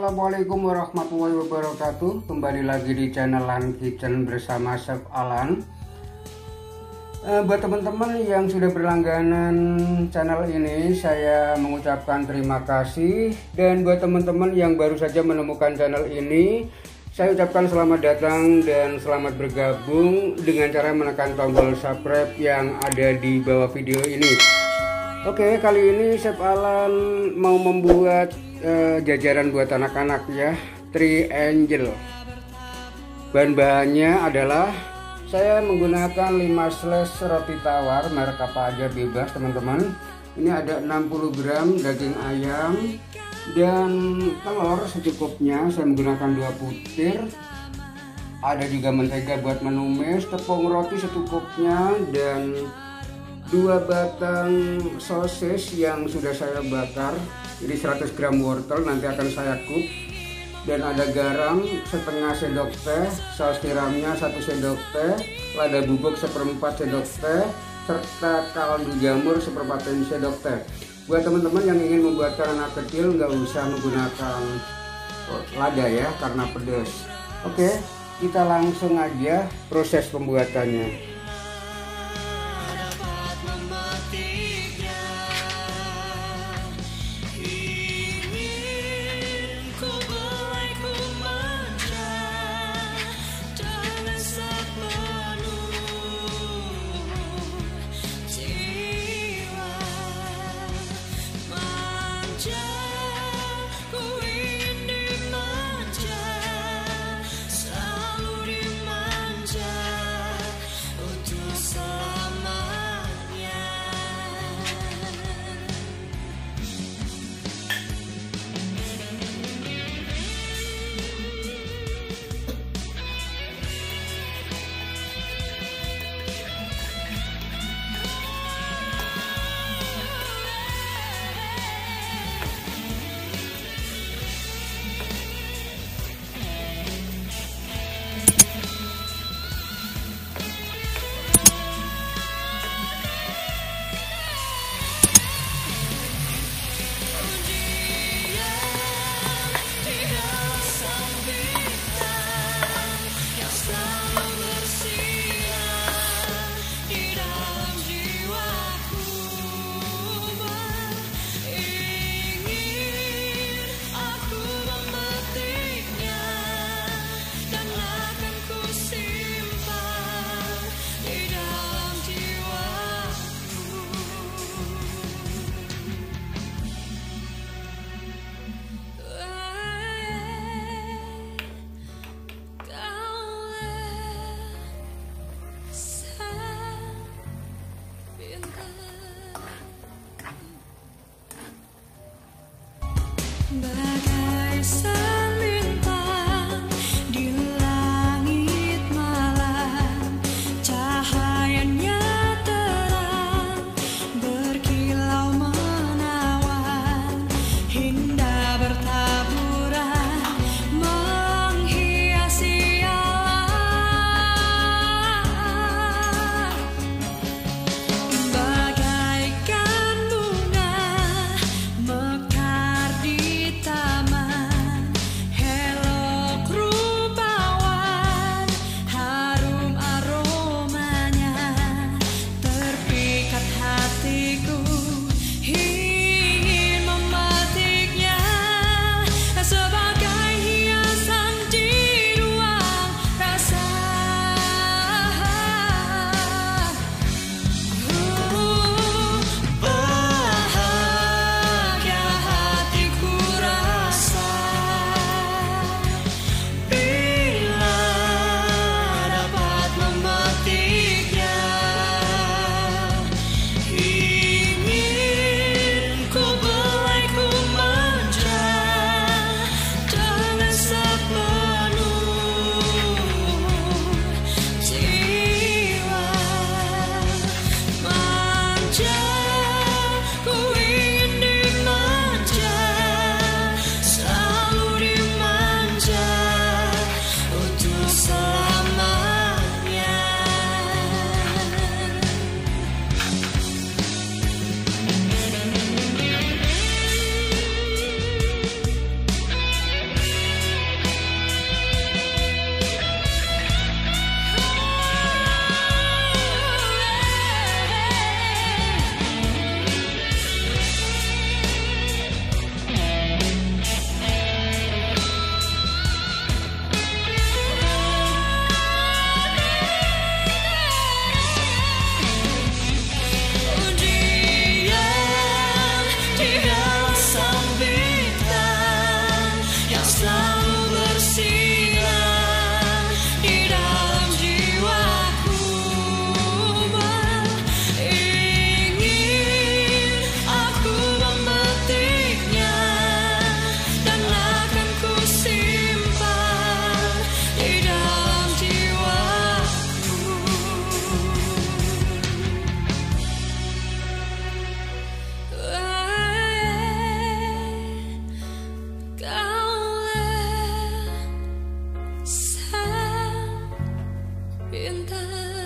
Assalamualaikum warahmatullahi wabarakatuh. Kembali lagi di channel Alan Kitchen bersama Chef Alan. Buat teman-teman yang sudah berlangganan channel ini, saya mengucapkan terima kasih. Dan buat teman-teman yang baru saja menemukan channel ini, saya ucapkan selamat datang dan selamat bergabung dengan cara menekan tombol subscribe yang ada di bawah video ini. Oke, kali ini Chef Alan mau membuat jajaran buat anak-anak ya, Triangle. Bahan-bahannya adalah saya menggunakan 5 slice roti tawar, merek apa aja bebas teman-teman. Ini ada 60 gram daging ayam dan telur secukupnya, saya menggunakan 2 butir. Ada juga mentega buat menumis, tepung roti secukupnya, dan 2 batang sosis yang sudah saya bakar. Jadi 100 gram wortel nanti akan saya cook. Dan ada garam setengah sendok teh, saus tiramnya 1 sendok teh, lada bubuk 1/4 sendok teh, serta kaldu jamur 1/4 sendok teh. Buat teman-teman yang ingin membuatkan anak kecil nggak usah menggunakan lada ya, karena pedas. Oke, kita langsung aja proses pembuatannya. Pintar